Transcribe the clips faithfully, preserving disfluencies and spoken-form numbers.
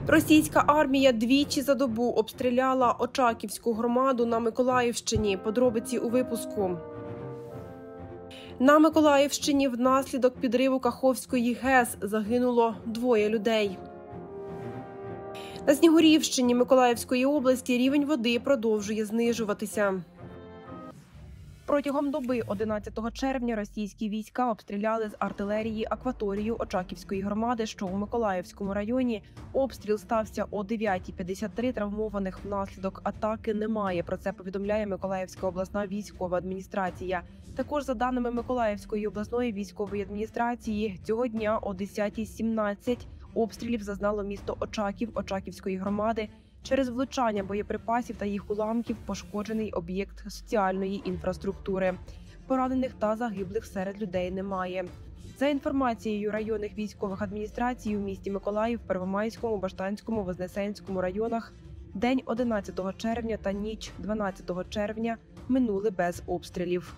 Російська армія двічі за добу обстріляла Очаківську громаду на Миколаївщині. Подробиці у випуску. На Миколаївщині внаслідок підриву Каховської ГЕС загинуло двоє людей. На Снігурівщині Миколаївської області рівень води продовжує знижуватися. Протягом доби одинадцятого червня російські війська обстріляли з артилерії акваторію Очаківської громади, що у Миколаївському районі. Обстріл стався о дев'ятій п'ятдесят три. Травмованих внаслідок атаки немає. Про це повідомляє Миколаївська обласна військова адміністрація. Також, за даними Миколаївської обласної військової адміністрації, цього дня о десятій сімнадцять обстрілів зазнало місто Очаків Очаківської громади. Через влучання боєприпасів та їх уламків пошкоджений об'єкт соціальної інфраструктури. Поранених та загиблих серед людей немає. За інформацією районних військових адміністрацій, у місті Миколаїв, Первомайському, Баштанському, Вознесенському районах день одинадцятого червня та ніч дванадцятого червня минули без обстрілів.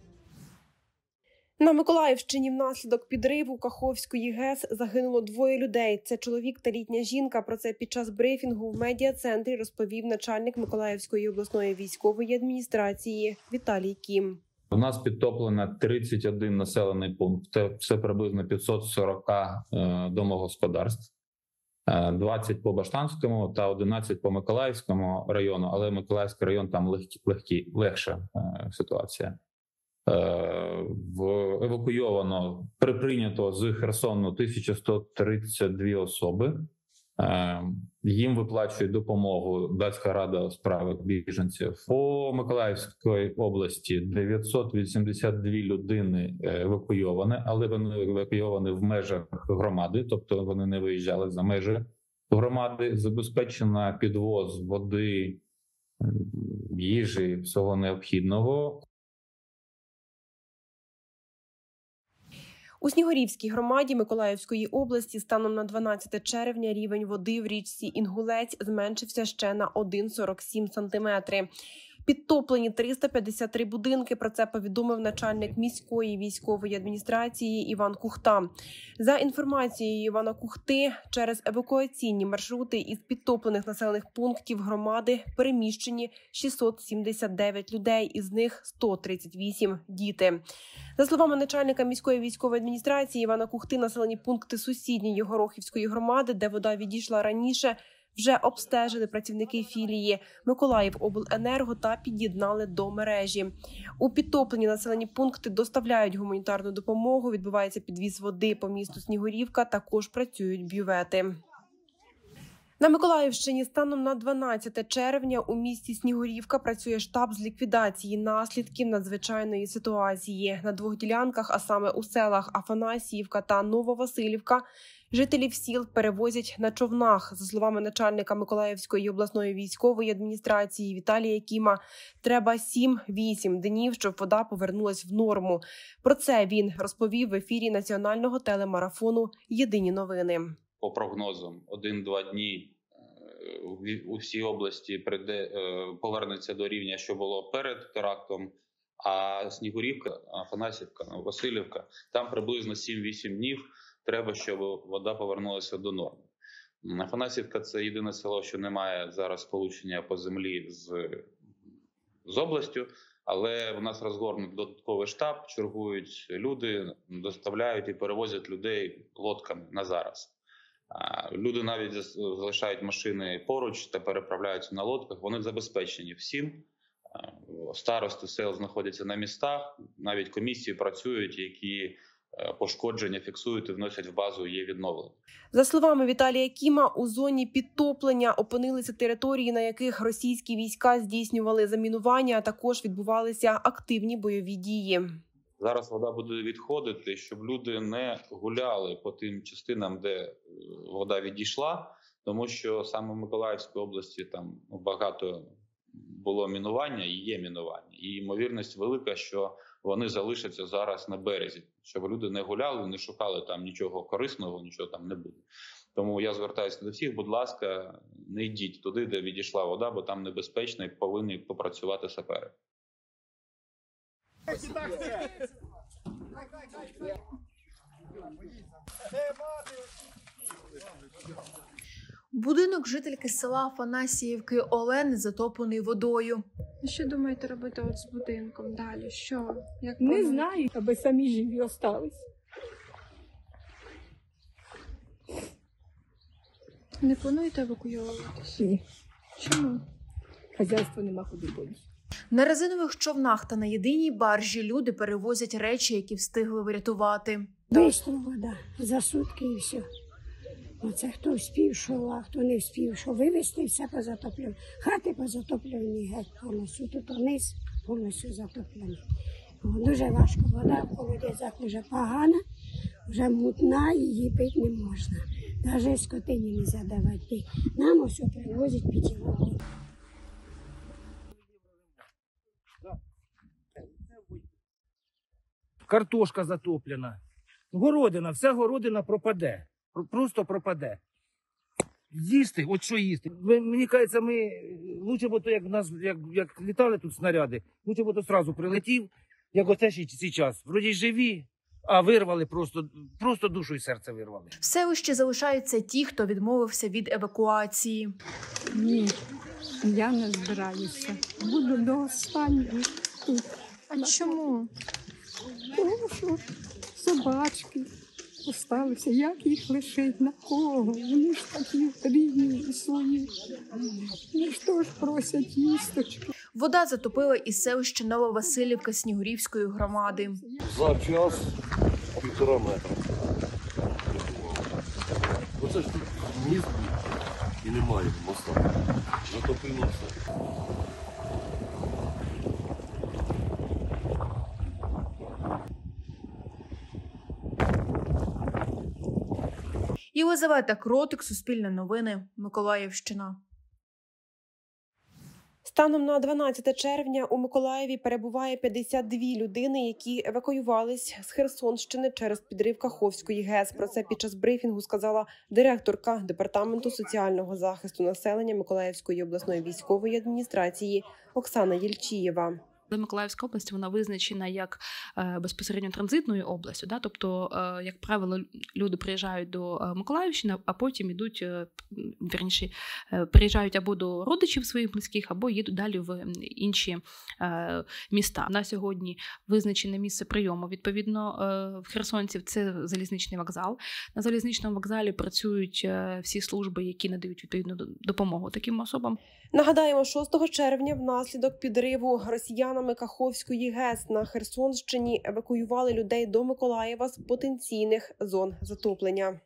На Миколаївщині внаслідок підриву Каховської ГЕС загинуло двоє людей. Це чоловік та літня жінка. Про це під час брифінгу в медіа-центрі розповів начальник Миколаївської обласної військової адміністрації Віталій Кім. У нас підтоплено тридцять один населений пункт. Це приблизно п'ятсот сорок домогосподарств. двадцять по Баштанському та одинадцять по Миколаївському району. Але Миколаївський район там легкі, легкі, легша ситуація. В евакуйовано, приприйнято з Херсону тисяча сто тридцять дві особи. Їм виплачують допомогу Датська рада у справах біженців. По Миколаївській області дев'ятсот вісімдесят дві людини евакуйовані, але вони евакуйовані в межах громади, тобто вони не виїжджали за межі громади. Забезпечено підвоз води, їжі, всього необхідного. У Снігурівській громаді Миколаївської області станом на дванадцяте червня рівень води в річці Інгулець зменшився ще на один цілих сорок сім сантиметри. Підтоплені триста п'ятдесят три будинки, про це повідомив начальник міської військової адміністрації Іван Кухта. За інформацією Івана Кухти, через евакуаційні маршрути із підтоплених населених пунктів громади переміщені шістсот сімдесят дев'ять людей, із них сто тридцять вісім – діти. За словами начальника міської військової адміністрації Івана Кухти, населені пункти сусідньої Горохівської громади, де вода відійшла раніше, вже обстежили працівники філії Миколаївобленерго та під'єднали до мережі. У підтоплені населені пункти доставляють гуманітарну допомогу, відбувається підвіз води по місту Снігурівка, також працюють бювети. На Миколаївщині станом на дванадцяте червня у місті Снігурівка працює штаб з ліквідації наслідків надзвичайної ситуації. На двох ділянках, а саме у селах Афанасіївка та Нововасилівка, жителів сіл перевозять на човнах. За словами начальника Миколаївської обласної військової адміністрації Віталія Кіма, треба сім-вісім днів, щоб вода повернулась в норму. Про це він розповів в ефірі національного телемарафону «Єдині новини». По прогнозам, один-два дні у всій області прийде, повернеться до рівня, що було перед терактом, а Снігурівка, Афанасівка, Василівка, там приблизно сім-вісім днів треба, щоб вода повернулася до норми. Афанасівка – це єдине село, що не має зараз сполучення по землі з, з областю, але в нас розгорнутий додатковий штаб, чергують люди, доставляють і перевозять людей лодками на зараз. Люди навіть залишають машини поруч та переправляються на лодках. Вони забезпечені всім. Старости сел знаходяться на містах. Навіть комісії працюють, які пошкодження фіксують і вносять в базу є відновлення. За словами Віталія Кіма, у зоні підтоплення опинилися території, на яких російські війська здійснювали замінування, а також відбувалися активні бойові дії. Зараз вода буде відходити, щоб люди не гуляли по тим частинам, де вода відійшла, тому що саме в Миколаївській області там багато було мінування і є мінування. І ймовірність велика, що вони залишаться зараз на березі, щоб люди не гуляли, не шукали там нічого корисного, нічого там не буде. Тому я звертаюся до всіх, будь ласка, не йдіть туди, де відійшла вода, бо там небезпечно і повинні попрацювати сапери. Будинок жительки села Афанасіївки Олени затоплений водою. Що думаєте робити от з будинком далі? Що? Як Не плануєте? знаю, аби самі живі остались. Не плануєте евакуюватися? Ні, Чому? хазяйство нема куди більше. На резинових човнах та на єдиній баржі люди перевозять речі, які встигли врятувати. Вийшла вода за сутки і все. Оце хто вспів, що, а хто не вспів, що вивезти, все позатоплено. Хати позатоплені геть повністю. Тут вниз повністю затоплені. Дуже важко. Вода в колодязях вже погана, вже мутна, її пити не можна. Навіть скотині не задавати. Нам ось привозять питьову воду. Картошка затоплена. Городина, вся городина пропаде. Про- Просто пропаде. Їсти, от що їсти. Ми- Мені кажеться, ми лучше б то, як в нас, як, як літали тут снаряди, лучше б то одразу прилетів, як оце ще зараз. Вроді живі, а вирвали просто, просто душу і серце вирвали. В селищі залишаються ті, хто відмовився від евакуації. Ні, я не збираюся. Буду до останнього тут. А чому? Тому що собачки залишилися. Як їх лишить? На кого? Вони ж такі рідні і свої. Ну що ж просять їсточки. Вода затопила і селище Нововасилівка Снігурівської громади. За час півтора метра. Оце ж тут міст і немає моста. Затопило все. Єлизавета Кротик, Суспільне новини, Миколаївщина. Станом на дванадцяте червня у Миколаєві перебуває п'ятдесят дві людини, які евакуювались з Херсонщини через підрив Каховської ГЕС. Про це під час брифінгу сказала директорка Департаменту соціального захисту населення Миколаївської обласної військової адміністрації Оксана Єльчієва. Миколаївська область, вона визначена як е, безпосередньо транзитною областю. Да? Тобто, е, як правило, люди приїжджають до е, Миколаївщини, а потім йдуть, е, вірніше, е, приїжджають або до родичів своїх близьких, або їдуть далі в інші е, міста. На сьогодні визначене місце прийому, відповідно, е, в херсонців – це залізничний вокзал. На залізничному вокзалі працюють е, всі служби, які надають відповідну допомогу таким особам. Нагадаємо, шостого червня внаслідок підриву росіянами Каховської ГЕС на Херсонщині евакуювали людей до Миколаєва з потенційних зон затоплення.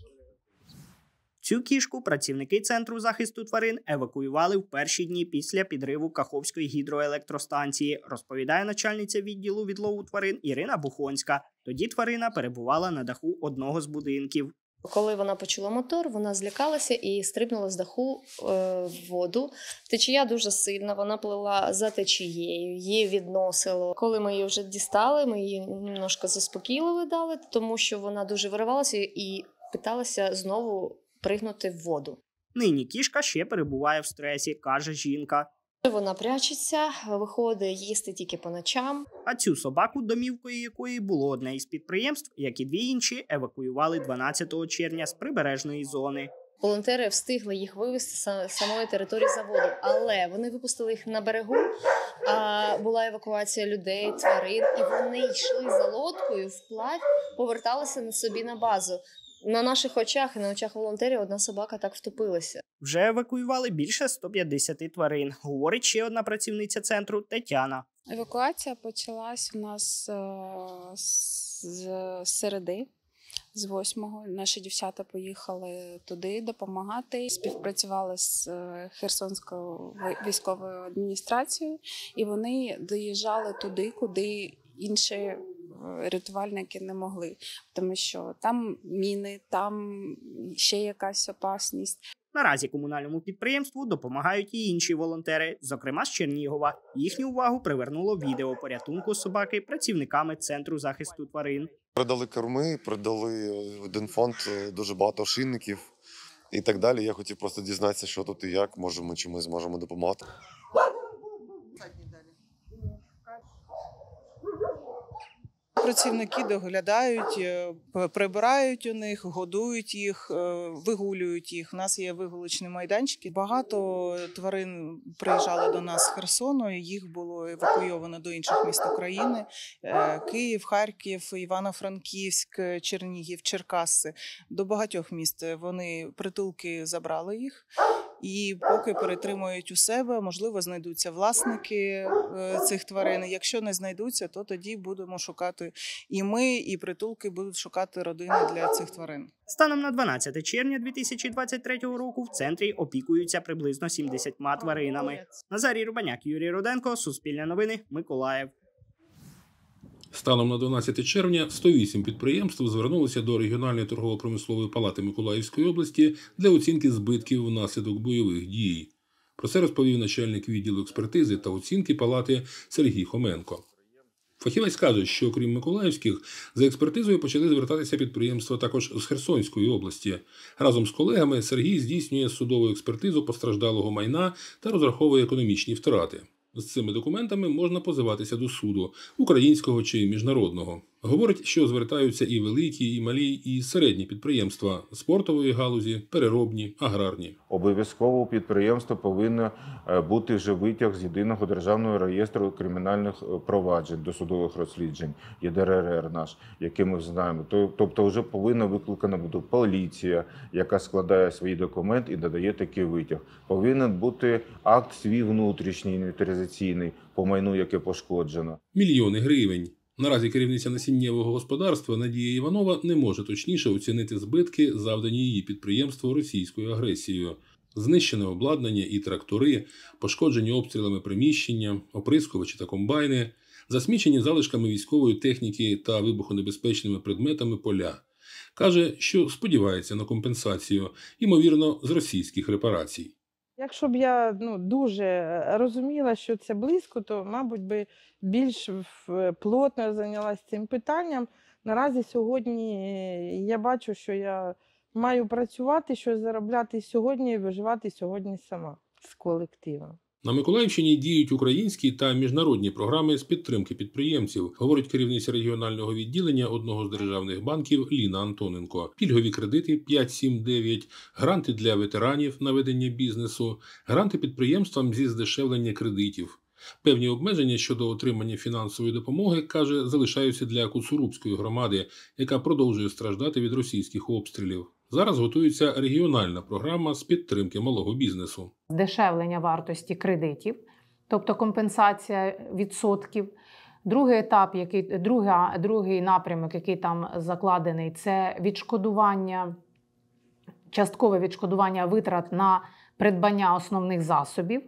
Цю кішку працівники Центру захисту тварин евакуювали в перші дні після підриву Каховської гідроелектростанції, розповідає начальниця відділу відлову тварин Ірина Бухонська. Тоді тварина перебувала на даху одного з будинків. Коли вона почула мотор, вона злякалася і стрибнула з даху е, в воду. Течія дуже сильна, вона плила за течією, її відносило. Коли ми її вже дістали, ми її немножко заспокійливо дали, тому що вона дуже виривалася і питалася знову пригнути в воду. Нині кішка ще перебуває в стресі, каже жінка. Вона прячеться, виходить їсти тільки по ночам. А цю собаку, домівкою якої було одне із підприємств, як і дві інші, евакуювали дванадцятого червня з прибережної зони. Волонтери встигли їх вивезти з самої території заводу, але вони випустили їх на берегу, а була евакуація людей, тварин, і вони йшли за лодкою вплавь, поверталися на собі на базу. На наших очах і на очах волонтерів одна собака так втопилася. Вже евакуювали більше ста п'ятдесят тварин, говорить ще одна працівниця центру Тетяна. Евакуація почалась у нас з середи, з восьмого. Наші дівчата поїхали туди допомагати, співпрацювали з Херсонською військовою адміністрацією, і вони доїжджали туди, куди інші рятувальники не могли, тому що там міни, там ще якась опасність. Наразі комунальному підприємству допомагають і інші волонтери, зокрема з Чернігова. Їхню увагу привернуло відео порятунку собаки працівниками Центру захисту тварин. Придали корми, придали один фонд, дуже багато ошейників і так далі. Я хотів просто дізнатися, що тут і як, може ми чимось зможемо допомагати. працівники доглядають, прибирають у них, годують їх, вигулюють їх. У нас є вигулочні майданчики. Багато тварин приїжджали до нас з Херсону, їх було евакуйовано до інших міст України. Київ, Харків, Івано-Франківськ, Чернігів, Черкаси. До багатьох міст вони притулки забрали їх. І поки перетримують у себе, можливо, знайдуться власники цих тварин. Якщо не знайдуться, то тоді будемо шукати і ми, і притулки будуть шукати родини для цих тварин. Станом на дванадцяте червня дві тисячі двадцять третього року в центрі опікуються приблизно сімдесятьма тваринами. Назарій Рубаняк, Юрій Руденко, Суспільне новини, Миколаїв. Станом на дванадцяте червня сто вісім підприємств звернулися до регіональної торгово-промислової палати Миколаївської області для оцінки збитків внаслідок бойових дій. Про це розповів начальник відділу експертизи та оцінки палати Сергій Хоменко. Фахівець каже, що крім миколаївських, за експертизою почали звертатися підприємства також з Херсонської області. Разом з колегами Сергій здійснює судову експертизу постраждалого майна та розраховує економічні втрати. З цими документами можна позиватися до суду, українського чи міжнародного. Говорить, що звертаються і великі, і малі, і середні підприємства – спортової галузі, переробні, аграрні. Обов'язково у підприємства повинен бути вже витяг з Єдиного державного реєстру кримінальних проваджень, досудових розслідувань, Є Де Ер Ер наш, який ми знаємо. Тобто вже повинна викликана бути поліція, яка складає свій документ і додає такий витяг. Повинен бути акт свій внутрішній, інвентаризаційний по майну, яке пошкоджено. Мільйони гривень. Наразі керівниця насіннєвого господарства Надія Іванова не може точніше оцінити збитки, завдані її підприємству російською агресією. Знищене обладнання і трактори, пошкоджені обстрілами приміщення, оприскувачі та комбайни, засмічені залишками військової техніки та вибухонебезпечними предметами поля. Каже, що сподівається на компенсацію, ймовірно, з російських репарацій. Якщо б я ну, дуже розуміла, що це близько, то, мабуть, би більш плотно зайнялася цим питанням. Наразі сьогодні я бачу, що я маю працювати, щось заробляти сьогодні і виживати сьогодні сама з колективом. На Миколаївщині діють українські та міжнародні програми з підтримки підприємців, говорить керівниця регіонального відділення одного з державних банків Ліна Антоненко. Пільгові кредити п'ять сім дев'ять, гранти для ветеранів на ведення бізнесу, гранти підприємствам зі здешевлення кредитів. Певні обмеження щодо отримання фінансової допомоги, каже, залишаються для Куцурубської громади, яка продовжує страждати від російських обстрілів. Зараз готується регіональна програма з підтримки малого бізнесу. Здешевлення вартості кредитів, тобто компенсація відсотків. Другий етап, який, друга, другий напрямок, який там закладений, це відшкодування, часткове відшкодування витрат на придбання основних засобів.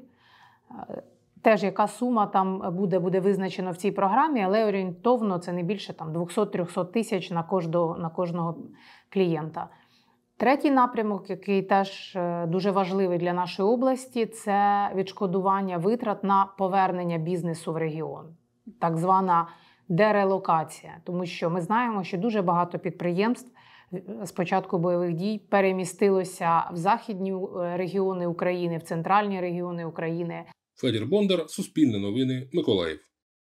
Теж яка сума там буде, буде визначена в цій програмі, але орієнтовно це не більше там двісті-триста тисяч на кожного, на кожного клієнта. Третій напрямок, який теж дуже важливий для нашої області, це відшкодування витрат на повернення бізнесу в регіон. Так звана дерелокація. Тому що ми знаємо, що дуже багато підприємств з початку бойових дій перемістилося в західні регіони України, в центральні регіони України. Федір Бондар, Суспільне новини, Миколаїв.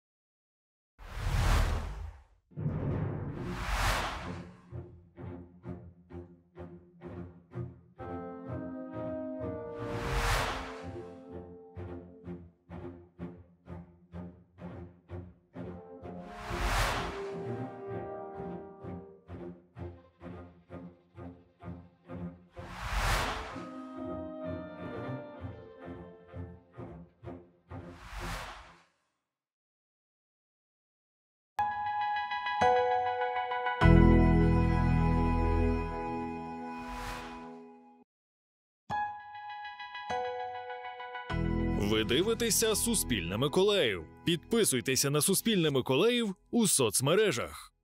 Ви дивитеся Суспільне Миколаїв. Підписуйтеся на Суспільне Миколаїв у соцмережах.